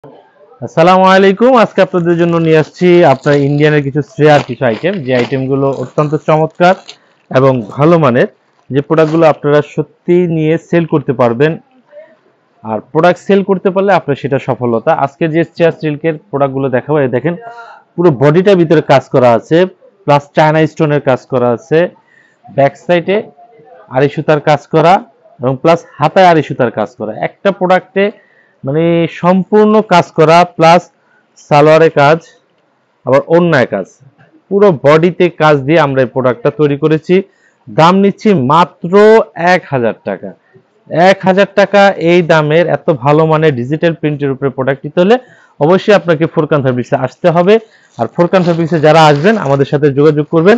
আসসালামু আলাইকুম। আজকে আপনাদের জন্য নিয়ে আসছি আপনার ইন্ডিয়ানের কিছু শ্রেয়ার কিছু আইটেম, যে আইটেমগুলো অত্যন্ত চমৎকার এবং ভালো মানের, যে প্রোডাক্টগুলো আপনারা সত্যি নিয়ে সেল করতে পারবেন। আর প্রোডাক্ট সেল করতে পারলে আপনার সেটা সফলতা। আজকে যে শ্রেয়ার সিল্কের প্রোডাক্টগুলো দেখাবো, এই দেখেন পুরো বডিটার ভিতরে কাজ করা আছে, প্লাস চায়না স্টোনের কাজ করা আছে, ব্যাক সাইডে আড়ি সুতার কাজ করা এবং প্লাস হাতায় আড়ি সুতার কাজ করা। একটা প্রোডাক্টে মানে সম্পূর্ণ কাজ করা, প্লাস সালোয়ারে কাজ, আবার ওড়নায় কাজ, পুরো বডিতে কাজ দিয়ে আমরা এই প্রোডাক্টটা তৈরি করেছি। দাম নিচ্ছি মাত্র 1000 টাকা। 1000 টাকা এই দামের এত ভালো মানের ডিজিটাল প্রিন্টের উপরে প্রোডাক্ট নিতে হলে অবশ্যই আপনাকে ফোরকান ফ্যাব্রিক্সে আসতে হবে। আর ফোরকান ফ্যাব্রিক্সে যারা আসবেন আমাদের সাথে যোগাযোগ করবেন।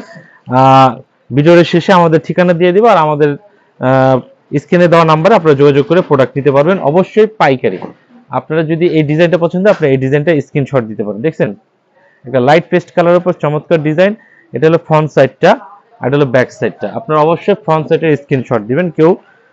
ভিডিওর শেষে আমাদের ঠিকানা দিয়ে দিব, আর আমাদের স্ক্রিনে দেওয়া নাম্বারে আপনারা যোগাযোগ করে প্রোডাক্ট নিতে পারবেন, অবশ্যই পাইকারি। আপনারা যদি এই ডিজাইনটা পছন্দ, আপনি এই ডিজাইনটা স্ক্রিনশট দিতে পারেন। দেখছেন একটা লাইট পেস্ট কালারের উপর চমৎকার ডিজাইন। এটা হলো ফ্রন্ট সাইডটা, আর এটা হলো ব্যাক সাইডটা। আপনারা অবশ্যই ফ্রন্ট সাইডের স্ক্রিনশট দিবেন, কেউ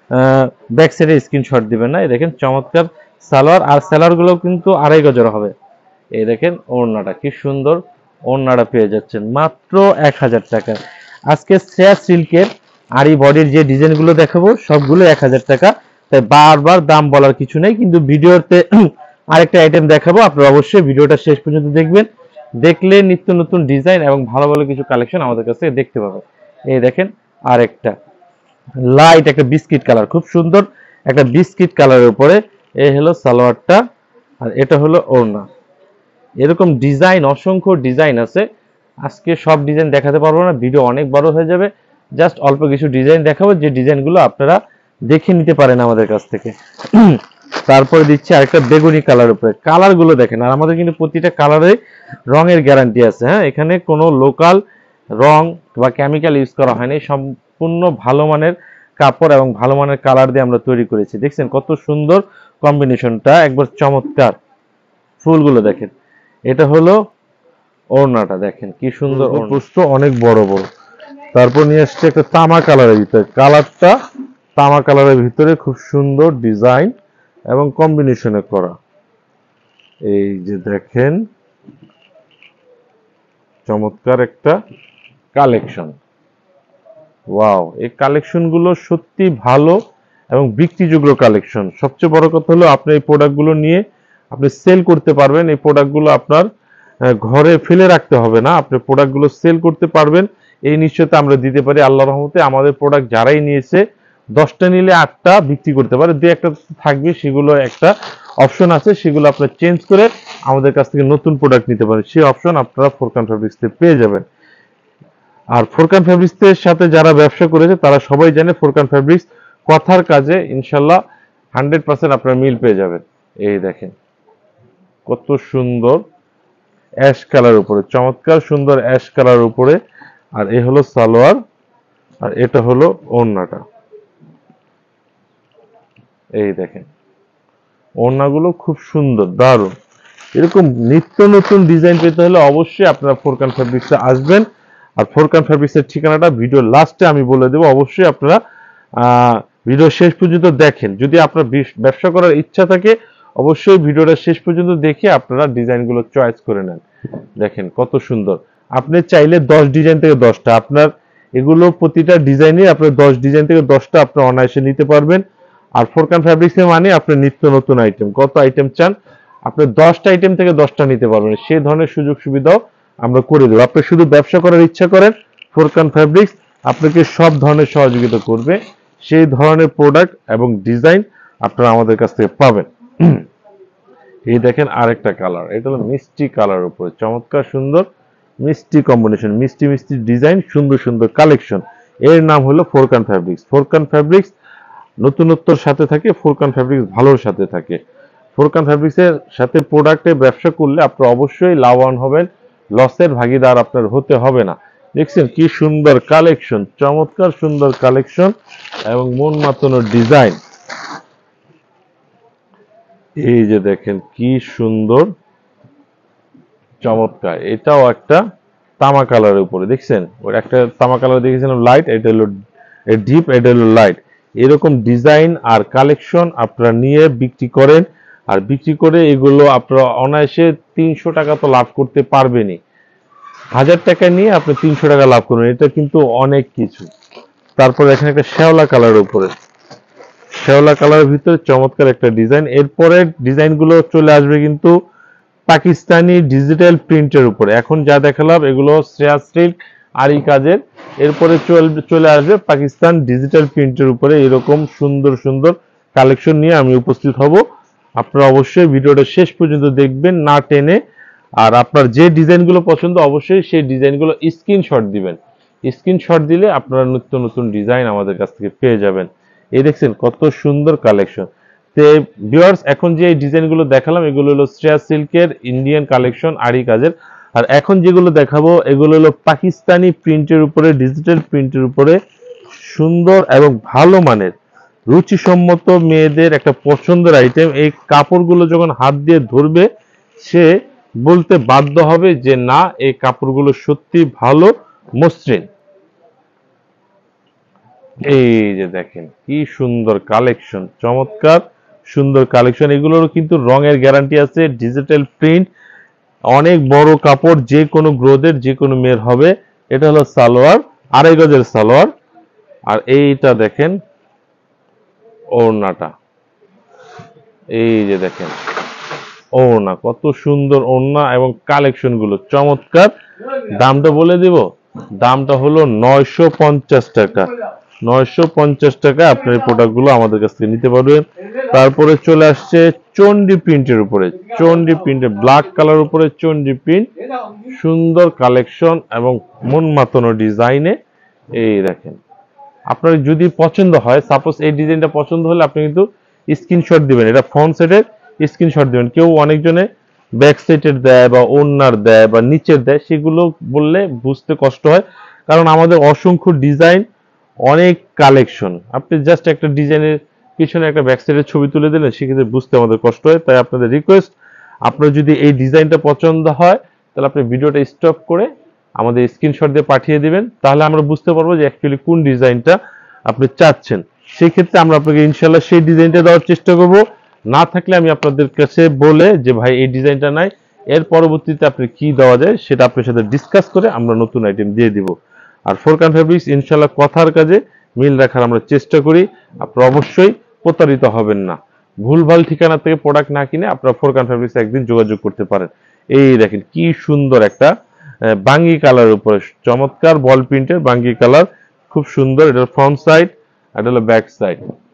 ব্যাক সাইডের স্ক্রিনশট দিবেন না। এই দেখেন চমৎকার সালোয়ার, আর সালোয়ারগুলো কিন্তু 2.5 গজের হবে। এই দেখেন ওড়নাটা কি সুন্দর, ওড়নাটা পেয়ে যাচ্ছেন মাত্র 1000 টাকা। আজকে শ্রেয়া সিল্কের আরি বডির যে ডিজাইনগুলো দেখাবো সবগুলো 1000 টাকা, তাই বারবার দাম বলার কিছু নেই। কিন্তু ভিডিওতে আরেকটা আইটেম দেখাবো, আপনারা অবশ্যই ভিডিওটা শেষ পর্যন্ত দেখবেন। দেখলে নিত্য নতুন ডিজাইন এবং ভালো ভালো কিছু কালেকশন আমাদের কাছে দেখতে পাবেন। এই দেখেন আরেকটা লাইট একটা বিস্কিট কালার, খুব সুন্দর একটা বিস্কিট কালারের উপরে। এই হলো সালোয়ারটা, আর এটা হলো ওড়না। এরকম ডিজাইন অসংখ্য ডিজাইন আছে, আজকে সব ডিজাইন দেখাতে পারবো না, ভিডিও অনেক বড় হয়ে যাবে। জাস্ট অল্প কিছু ডিজাইন দেখাবো, যে ডিজাইনগুলো আপনারা দেখে নিতে পারেন আমাদের কাছ থেকে। তারপরে দিচ্ছি আরেকটা বেগুনি কালার উপরে। কালারগুলো দেখেন, আর আমাদের কিন্তু প্রতিটা কালারে রঙের গ্যারান্টি আছে। হ্যাঁ, এখানে কোনো লোকাল রং বা কেমিক্যাল ইউজ করা হয়নি, সম্পূর্ণ ভালো মানের কাপড় এবং ভালো মানের কালার দিয়ে আমরা তৈরি করেছি। দেখছেন কত সুন্দর কম্বিনেশনটা, একবার চমৎকার। ফুলগুলো দেখেন, এটা হলো ওড়নাটা, দেখেন কি সুন্দর, প্রস্থ অনেক বড় বড়। তারপর নিয়ে আসছে একটা তামা কালারের ভিতরে, কালারটা তামা কালারের ভিতরে খুব সুন্দর ডিজাইন এবং কম্বিনেশনে করা। এই যে দেখেন চমৎকার একটা কালেকশন। ওয়াও, এই কালেকশনগুলো সত্যি ভালো এবং বিক্রিযোগ্য কালেকশন। সবচেয়ে বড় কথা হলো আপনি এই প্রোডাক্টগুলো নিয়ে আপনি সেল করতে পারবেন। এই প্রোডাক্টগুলো আপনার ঘরে ফেলে রাখতে হবে না, আপনি প্রোডাক্টগুলো সেল করতে পারবেন, এই নিশ্চয়তা আমরা দিতে পারি। আল্লাহর রহমতে আমাদের প্রোডাক্ট যারাই নিয়েছে 10টা নিলে 8টা বিক্রি করতে পারে, দু একটা থাকবে, সেগুলো একটা অপশন আছে, সেগুলো আপনার চেঞ্জ করে আমাদের কাছ থেকে নতুন প্রোডাক্ট নিতে পারেন। সেই অপশন আপনারা ফোরকান ফ্যাব্রিক্স থেকে পেয়ে যাবেন। আর ফোরকান ফ্যাব্রিক্সের সাথে যারা ব্যবসা করেছে তারা সবাই জানে ফোরকান ফ্যাব্রিক্স কথার কাজে ইনশাল্লাহ 100% আপনারা মিল পেয়ে যাবেন। এই দেখেন কত সুন্দর অ্যাশ কালার উপরে, চমৎকার সুন্দর অ্যাশ কালার উপরে। আর এ হলো সালোয়ার, আর এটা হলো ওড়নাটা। এই দেখেন ওড়নাগুলো খুব সুন্দর, দারুণ। এরকম নিত্য নতুন ডিজাইন পেতে হলে অবশ্যই আপনারা ফোরকান ফ্যাব্রিক্সে আসবেন। আর ফোরকান ফ্যাব্রিক্সের ঠিকানাটা ভিডিও লাস্টে আমি বলে দেবো, অবশ্যই আপনারা ভিডিও শেষ পর্যন্ত দেখেন। যদি আপনার ব্যবসা করার ইচ্ছা থাকে অবশ্যই ভিডিওটা শেষ পর্যন্ত দেখে আপনারা ডিজাইনগুলো চয়েস করে নেন। দেখেন কত সুন্দর, আপনি চাইলে 10 ডিজাইন থেকে 10টা, আপনার এগুলো প্রতিটা ডিজাইনে আপনার 10 ডিজাইন থেকে 10টা আপনার অনায়াসে নিতে পারবেন। আর ফোরকান ফ্যাব্রিক্সে মানে আপনি নিত্য নতুন আইটেম, কত আইটেম চান আপনি 10টা আইটেম থেকে 10টা নিতে পারবেন, সেই ধরনের সুযোগ সুবিধাও আমরা করে দেবো। আপনি শুধু ব্যবসা করার ইচ্ছা করেন, ফোরকান ফ্যাব্রিক্স আপনাকে সব ধরনের সহযোগিতা করবে, সেই ধরনের প্রোডাক্ট এবং ডিজাইন আপনারা আমাদের কাছ থেকে পাবেন। এই দেখেন আরেকটা কালার, এটা হলো মিষ্টি কালার উপরে, চমৎকার সুন্দর মিষ্টি কম্বিনেশন, মিষ্টি মিষ্টি ডিজাইন, সুন্দর সুন্দর কালেকশন। এর নাম হলো ফোরকান ফ্যাব্রিক্স। ফোরকান ফ্যাব্রিক্স নতুনত্বর সাথে থাকে, ফোরকান ফ্যাব্রিক্স ভালোর সাথে থাকে। ফোরকান ফ্যাব্রিক্সের সাথে প্রোডাক্টে ব্যবসা করলে আপনি অবশ্যই লাভবান হবেন, লসের ভাগিদার আপনার হতে হবে না। দেখছেন কি সুন্দর কালেকশন, চমৎকার সুন্দর কালেকশন এবং মন মাতানো ডিজাইন। এই যে দেখেন কি সুন্দর চমৎকার, এটাও একটা তামা কালারের উপরে। দেখছেন ওর একটা তামা কালার দেখেছিলাম লাইট, এটা হলো ডিপ, এটা হলো লাইট। এরকম ডিজাইন আর কালেকশন আপনারা নিয়ে বিক্রি করেন আর বিক্রি করে এগুলো আপনারা অনায়াসে 300 টাকা তো লাভ করতে পারবেনই। 1000 টাকা নিয়ে আপনি 300 টাকা লাভ করবেন, এটা কিন্তু অনেক কিছু। তারপরে এখানে একটা শ্যাওলা কালারের উপরে, শ্যাওলা কালারের ভিতরে চমৎকার একটা ডিজাইন। এরপরে ডিজাইনগুলো চলে আসবে কিন্তু পাকিস্তানি ডিজিটাল প্রিন্টের উপরে। এখন যা দেখালাম এগুলো শ্রেয়া সিল্ক আরি কাজের, এরপরে চলে আসবে পাকিস্তান ডিজিটাল প্রিন্টের উপরে। এরকম সুন্দর সুন্দর কালেকশন নিয়ে আমি উপস্থিত হব। আপনারা অবশ্যই ভিডিওটা শেষ পর্যন্ত দেখবেন না টেনে। আর আপনার যে ডিজাইনগুলো পছন্দ অবশ্যই সেই ডিজাইনগুলো স্ক্রিনশট দিবেন। স্ক্রিনশট দিলে আপনারা নিত্য নতুন ডিজাইন আমাদের কাছ থেকে পেয়ে যাবেন। এই দেখছেন কত সুন্দর কালেকশন। তো ভিউয়ার্স, এখন যে ডিজাইনগুলো দেখালাম এগুলো হলো শ্রেয়া সিল্কের ইন্ডিয়ান কালেকশন আরি কাজের। আর এখন যেগুলো দেখাবো এগুলো হলো পাকিস্তানি প্রিন্টের উপরে, ডিজিটাল প্রিন্টের উপরে সুন্দর এবং ভালো মানের রুচিসম্মত মেয়েদের একটা পছন্দের আইটেম। এই কাপড়গুলো যখন হাত দিয়ে ধরবে সে বলতে বাধ্য হবে যে না, এই কাপড়গুলো সত্যি ভালো মসৃণ। এই যে দেখেন কি সুন্দর কালেকশন, চমৎকার সুন্দর কালেকশন। এগুলোর কিন্তু রঙের গ্যারান্টি আছে, ডিজিটাল প্রিন্ট, অনেক বড় কাপড়, যে কোনো গ্রোথের যে কোনো মেয়ের হবে। এটা হলো সালোয়ার, 2.5 গজের সালোয়ার। আর এইটা দেখেন ওড়নাটা, এই যে দেখেন ওড়না, কত সুন্দর ওড়না এবং কালেকশন গুলো চমৎকার। দামটা বলে দিব, দামটা হলো 950 টাকা। 950 টাকা আপনার এই প্রোডাক্ট গুলো আমাদের কাছ থেকে নিতে পারবেন। তারপরে চলে আসছে চন্ডি প্রিন্টের উপরে, চন্ডি প্রিন্টের ব্ল্যাক কালার উপরে চন্ডি প্রিন্ট, সুন্দর কালেকশন এবং মন মাতানো ডিজাইনে। এই দেখেন আপনার যদি পছন্দ হয়, সাপোজ এই ডিজাইনটা পছন্দ হলে আপনি কিন্তু স্ক্রিনশট দিবেন, এটা ফ্রন্ট সাইডের স্ক্রিনশট দিবেন। কেউ অনেকজনে ব্যাক সাইডের দেয় বা ওড়নার দেয় বা নিচের দেয়, সেগুলো বললে বুঝতে কষ্ট হয়, কারণ আমাদের অসংখ্য ডিজাইন, অনেক কালেকশন। আপনি জাস্ট একটা ডিজাইনের পিছনে একটা ব্যাক সাইডের ছবি তুলে দিলেন, সেক্ষেত্রে বুঝতে আমাদের কষ্ট হয়। তাই আপনাদের রিকোয়েস্ট, আপনার যদি এই ডিজাইনটা পছন্দ হয় তাহলে আপনি ভিডিওটা স্টপ করে আমাদের স্ক্রিনশট দিয়ে পাঠিয়ে দিবেন, তাহলে আমরা বুঝতে পারবো যে অ্যাকচুয়ালি কোন ডিজাইনটা আপনি চাচ্ছেন। সেই ক্ষেত্রে আমরা আপনাকে ইনশাল্লাহ সেই ডিজাইনটা দেওয়ার চেষ্টা করব। না থাকলে আমি আপনাদের কাছে বলে যে ভাই এই ডিজাইনটা নাই, এর পরবর্তীতে আপনি কি দেওয়া যায় সেটা আপনার সাথে ডিসকাস করে আমরা নতুন আইটেম দিয়ে দিব। আর ফোরকান ফেব্রিক্স ইনশাল্লাহ কথার কাজে মিল রাখার আমরা চেষ্টা করি। আপনারা অবশ্যই প্রতারিত হবেন না। ভুলভাল ঠিকানা থেকে প্রোডাক্ট না কিনে আপনারা ফোরকান ফেব্রিক্স একদিন যোগাযোগ করতে পারেন। এই দেখেন কি সুন্দর একটা বাঙ্গি কালার উপরে চমৎকার বল প্রিন্টের বাঙ্গি কালার, খুব সুন্দর। এটা ফ্রন্ট সাইড, এটা হলো ব্যাক সাইড।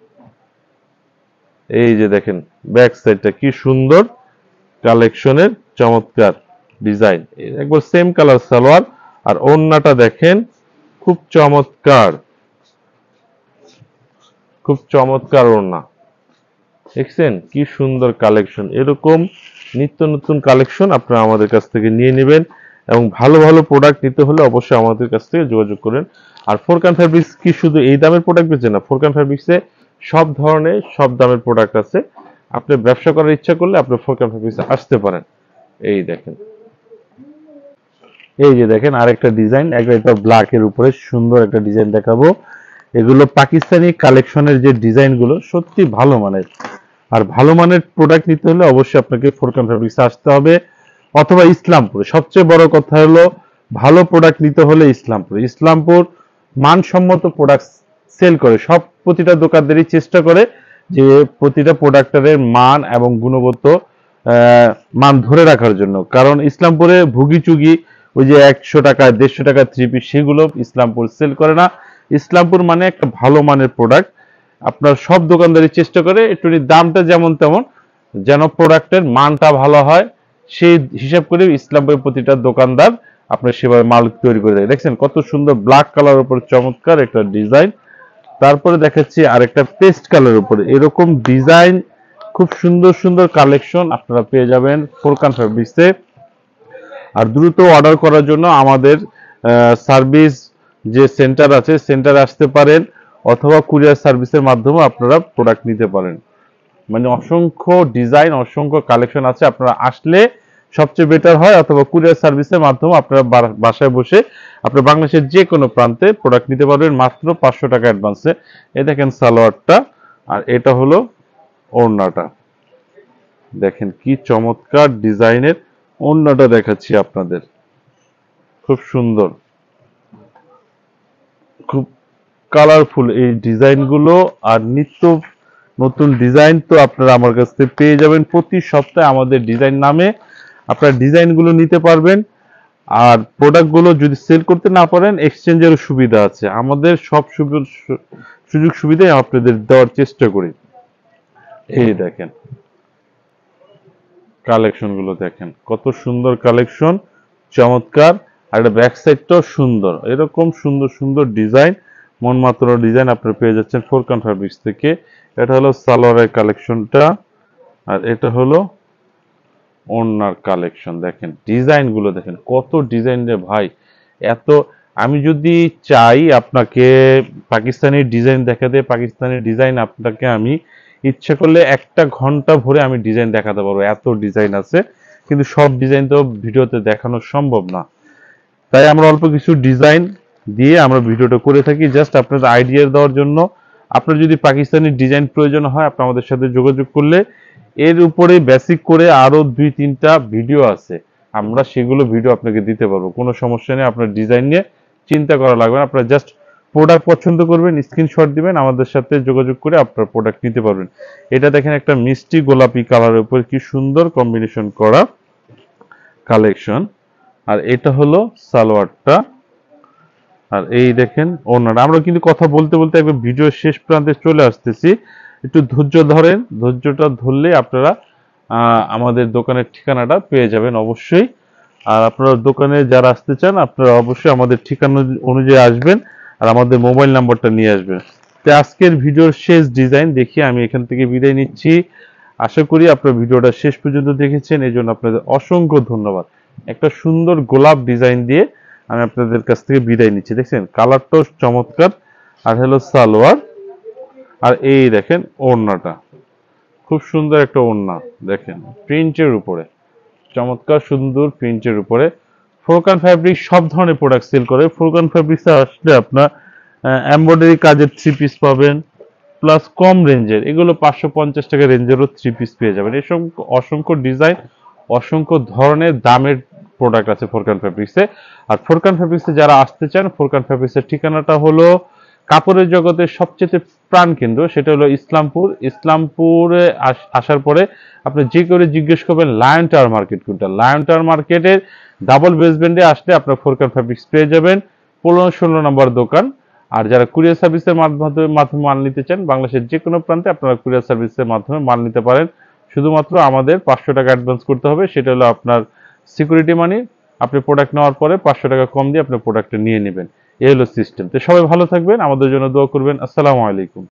এই যে দেখেন ব্যাক সাইডটা কি সুন্দর কালেকশনের চমৎকার ডিজাইন, একবার সেম কালার সালোয়ার। আর ওড়নাটা দেখেন খুব চমৎকার, খুব চমৎকার ওড়না। দেখছেন কি সুন্দর কালেকশন। এরকম নিত্য নতুন কালেকশন আপনারা আমাদের কাছ থেকে নিয়ে নেবেন এবং ভালো ভালো প্রোডাক্ট নিতে হলে অবশ্যই আমাদের কাছ থেকে যোগাযোগ করেন। আর ফোরকান ফেব্রিক্স কি শুধু এই দামের প্রোডাক্ট বেচে না, ফোরকান ফেব্রিক্সে সব ধরনের সব দামের প্রোডাক্ট আছে। আপনি ব্যবসা করার ইচ্ছা করলে আপনি ফোরকান ফেব্রিক্সে আসতে পারেন। এই দেখেন, এই যে দেখেন আরেকটা ডিজাইন, একটা ব্ল্যাক এর উপরে সুন্দর একটা ডিজাইন দেখাবো। এগুলো পাকিস্তানি কালেকশনের যে ডিজাইনগুলো সত্যি ভালো মানের। আর ভালো মানের প্রোডাক্ট নিতে হলে অবশ্যই আপনাকে ফোরকান ফেব্রিক্সে আসতে হবে অথবা ইসলামপুরে। সবচেয়ে বড় কথা হলো ভালো প্রোডাক্ট নিতে হলে ইসলামপুর। ইসলামপুর মানসম্মত প্রোডাক্ট সেল করে, সব প্রতিটা দোকানদারই চেষ্টা করে যে প্রতিটা প্রোডাক্টের মান এবং গুণগত মান ধরে রাখার জন্য। কারণ ইসলামপুরে ভুগি চুগি ওই যে 100 টাকা 150 টাকা থ্রি পিস, সেগুলো ইসলামপুর সেল করে না। ইসলামপুর মানে একটা ভালো মানের প্রোডাক্ট। আপনার সব দোকানদারি চেষ্টা করে একটু দামটা যেমন তেমন, যেন প্রোডাক্টের মানটা ভালো হয় সেই হিসাব করে ইসলামপুরের প্রতিটা দোকানদার আপনার সেভাবে মাল তৈরি করে দেয়। দেখছেন কত সুন্দর ব্ল্যাক কালার উপর চমৎকার একটা ডিজাইন। তারপরে দেখাচ্ছি আরেকটা পেস্ট কালার উপরে এরকম ডিজাইন, খুব সুন্দর সুন্দর কালেকশন আপনারা পেয়ে যাবেন ফোরকান ফেব্রিক্সে। আর দ্রুত অর্ডার করার জন্য আমাদের সার্ভিস যে সেন্টার আছে সেন্টারে আসতে পারেন, অথবা কুরিয়ার সার্ভিসের মাধ্যমে আপনারা প্রোডাক্ট নিতে পারেন। মানে অসংখ্য ডিজাইন, অসংখ্য কালেকশন আছে, আপনারা আসলে সবচেয়ে বেটার হয়, অথবা কুরিয়ার সার্ভিসের মাধ্যমে আপনারা বাসায় বসে আপনারা বাংলাদেশের যে কোনো প্রান্তে প্রোডাক্ট নিতে পারবেন মাত্র 500 টাকা অ্যাডভান্সে। এই দেখেন সালোয়ারটা, আর এটা হলো ওড়নাটা। দেখেন কি চমৎকার ডিজাইনের ওড়নাটা দেখাচ্ছি আপনাদের, খুব সুন্দর, খুব কালারফুল এই ডিজাইনগুলো। আর নিত্য নতুন ডিজাইন তো আপনারা আমার কাছ থেকে পেয়ে যাবেন। প্রতি সপ্তাহে আমাদের ডিজাইন নামে আপনারা ডিজাইনগুলো নিতে পারবেন। আর প্রোডাক্টগুলো যদি সেল করতে না পারেন, এক্সচেঞ্জেরও সুবিধা আছে। আমাদের সব সুযোগ সুবিধাই আপনাদের দেওয়ার চেষ্টা করি। এই দেখেন কালেকশন গুলো, দেখেন কত সুন্দর কালেকশন, চমৎকার। আর এটা ব্যাক সাইডটাও সুন্দর, এরকম সুন্দর সুন্দর ডিজাইন, মন মাত্র ডিজাইন আপনারা পেয়ে যাচ্ছেন ফোরকান ফ্যাব্রিক্স থেকে। এটা হলো সালোয়ারের কালেকশনটা, আর এটা হলো ওড়নার কালেকশন। দেখেন ডিজাইন গুলো, দেখেন কত ডিজাইন রে ভাই। এত আমি যদি চাই আপনাকে পাকিস্তানি ডিজাইন দেখাতে, পাকিস্তানি ডিজাইন আপনাকে আমি ইচ্ছা করলে 1 ঘন্টা ভরে আমি ডিজাইন দেখাতে পারবো, এত ডিজাইন আছে। কিন্তু সব ডিজাইন তো ভিডিওতে দেখানো সম্ভব না, তাই আমরা অল্প কিছু ডিজাইন দিয়ে আমরা ভিডিওটা করে থাকি, জাস্ট আপনাদের আইডিয়া দেওয়ার জন্য। আপনার যদি পাকিস্তানি ডিজাইন প্রয়োজন হয়, আপনি আমাদের সাথে যোগাযোগ করলে এর উপরে বেসিক করে আরো 2-3টা ভিডিও আছে, আমরা সেগুলো ভিডিও আপনাকে দিতে পারবো। কোনো সমস্যা নেই, আপনার ডিজাইন নিয়ে চিন্তা করা লাগবে না। আপনারা জাস্ট প্রোডাক্ট পছন্দ করবেন, স্ক্রিনশট দিবেন, আমাদের সাথে যোগাযোগ করে আপনার প্রোডাক্ট নিতে পারবেন। এটা দেখেন একটা মিষ্টি গোলাপি কালারের উপর কি সুন্দর কম্বিনেশন করা কালেকশন। আর এটা হলো সালোয়ারটা, আর এই দেখেন ওড়নাটা। আমরা কিন্তু কথা বলতে বলতে একবার ভিডিও শেষ প্রান্তে চলে আসতেছি, একটু ধৈর্য ধরেন। ধৈর্যটা ধরলে আপনারা আমাদের দোকানের ঠিকানাটা পেয়ে যাবেন অবশ্যই। আর আপনারা দোকানে যারা আসতে চান, আপনারা অবশ্যই আমাদের ঠিকানা অনুযায়ী আসবেন, আর আমাদের মোবাইল নাম্বারটা নিয়ে আসবেন। তো আজকের ভিডিওর শেষ ডিজাইন দেখিয়ে আমি এখান থেকে বিদায় নিচ্ছি। আশা করি আপনারা ভিডিওটা শেষ পর্যন্ত দেখেছেন, এই জন্য আপনাদের অসংখ্য ধন্যবাদ। একটা সুন্দর গোলাপ ডিজাইন দিয়ে আমি আপনাদের কাছ থেকে বিদায় নিচ্ছি। দেখছেন কালারটাও চমৎকার। আর হলো সালোয়ার, আর এই দেখেন ওড়নাটা, খুব সুন্দর একটা ওড়না, দেখেন প্রিন্টের উপরে, চমৎকার সুন্দর প্রিন্টের উপরে। ফোরকান ফ্যাব্রিক সব ধরনের প্রোডাক্ট সেল করে। ফোরকান ফ্যাব্রিক্সে আসলে আপনার এমব্রয়ডারি কাজের 3 পিস পাবেন, প্লাস কম রেঞ্জের, এগুলো 550 টাকা রেঞ্জেরও 3 পিস পেয়ে যাবেন। এসব অসংখ্য ডিজাইন, অসংখ্য ধরনের দামের প্রোডাক্ট আছে ফোরকান ফ্যাব্রিক্সে। আর ফোরকান ফ্যাব্রিক্সে যারা আসতে চান, ফোরকান ফ্যাব্রিক্সের ঠিকানাটা হলো কাপড়ের জগতের সবচেয়ে প্রাণ কেন্দ্র, সেটা হলো ইসলামপুর। ইসলামপুরে আসার পরে আপনি যে করে জিজ্ঞেস করবেন লায়ন টাওয়ার মার্কেট কোনটা। লায়ন টাওয়ার মার্কেটের ডাবল বেসমেন্টে আসলে আপনার ফোরকান ফ্যাব্রিক্স পেয়ে যাবেন, 15-16 নম্বর দোকান। আর যারা কুরিয়ার সার্ভিসের মাধ্যমে মাল নিতে চান, বাংলাদেশের যে কোনো প্রান্তে আপনারা কুরিয়ার সার্ভিসের মাধ্যমে মাল নিতে পারেন। শুধুমাত্র আমাদের 500 টাকা অ্যাডভান্স করতে হবে, সেটা হলো আপনার সিকিউরিটি মানি। আপনি প্রোডাক্ট নেওয়ার পরে 500 টাকা কম দিয়ে আপনি প্রোডাক্টটা নিয়ে নেবেন, এই হলো সিস্টেম। তো সবাই ভালো থাকবেন, আমাদের জন্য দোয়া করবেন। আসসালামু আলাইকুম।